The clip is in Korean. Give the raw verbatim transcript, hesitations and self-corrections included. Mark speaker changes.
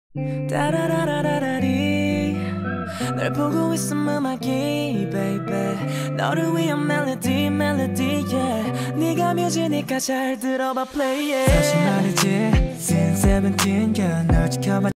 Speaker 1: 따라라라라리 널 보고 있음 음악이 baby 너를 위한 멜로디 멜로디 yeah 네가 뮤지니까 잘 들어봐 play it
Speaker 2: 사실 말이지 since seventeen girl 널 지켜봐